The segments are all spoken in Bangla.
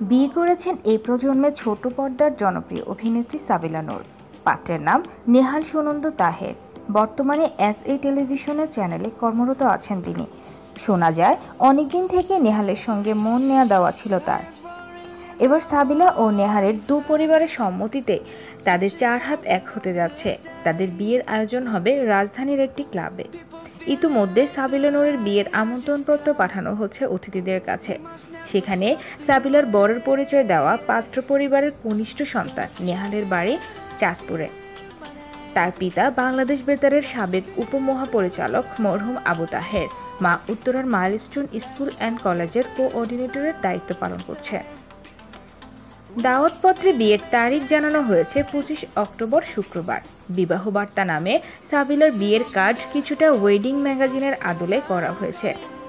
বিয়ে করেছেন এই প্রজন্মের ছোট পর্দার জনপ্রিয় অভিনেত্রী সাবিলা নূর। পাত্রের নাম নেহাল সুনন্দ তাহের। বর্তমানে এসএ টেলিভিশনের চ্যানেলে কর্মরত আছেন তিনি। শোনা যায় অনেকদিন থেকে নেহালের সঙ্গে মন নেয়া দেওয়া ছিল তার। এবার সাবিলা ও নেহালের দু পরিবারের সম্মতিতে তাদের 4 হাত এক হতে যাচ্ছে। তাদের বিয়ের আয়োজন হবে রাজধানীর একটি ক্লাবে। ইতিমধ্যে সাবিলা নূরের বিয়ের আমন্ত্রণপত্র পাঠানো হচ্ছে অতিথিদের কাছে। সেখানে সাবিলার বরের পরিচয় দেওয়া পাত্র পরিবারের কনিষ্ঠ সন্তান নেহালের বাড়ি চাঁদপুরে। তার পিতা বাংলাদেশ বেতারের সাবেক উপমহাপরিচালক মরহুম আবু তাহের, মা উত্তরার মাইলস্টোন স্কুল অ্যান্ড কলেজের কোঅর্ডিনেটরের দায়িত্ব পালন করছে। দাওয়াতপত্রে বিয়ের তারিখ জানানো হয়েছে 25 অক্টোবর শুক্রবার। বিবাহ বার্তা নামে সাবিলার বিয়ের কার্ড কিছুটা ওয়েডিং ম্যাগাজিনের আদলে করা হয়েছে।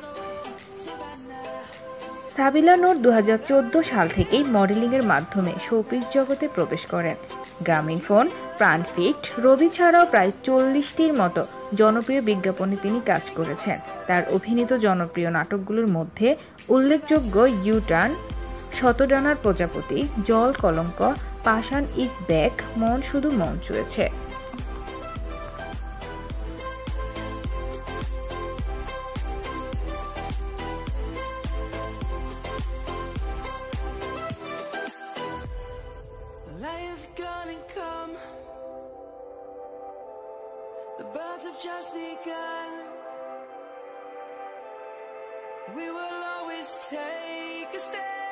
সাবিলা নূর 2014 সাল থেকেই মডেলিংয়ের মাধ্যমে শোপিস জগতে প্রবেশ করেন। গ্রামীণফোন, প্রাণফিট, রবি ছাড়াও প্রায় 40টির মতো জনপ্রিয় বিজ্ঞাপনে তিনি কাজ করেছেন। তার অভিনীত জনপ্রিয় নাটকগুলোর মধ্যে উল্লেখযোগ্য ইউ-টার্ন, শতডানার প্রজাপতি, জল কলঙ্ক, পাষাণ ইজ ব্যাক, মন শুধু মন ছুঁয়েছে। Light is gonna come. The birds have just begun. We will always take a stand.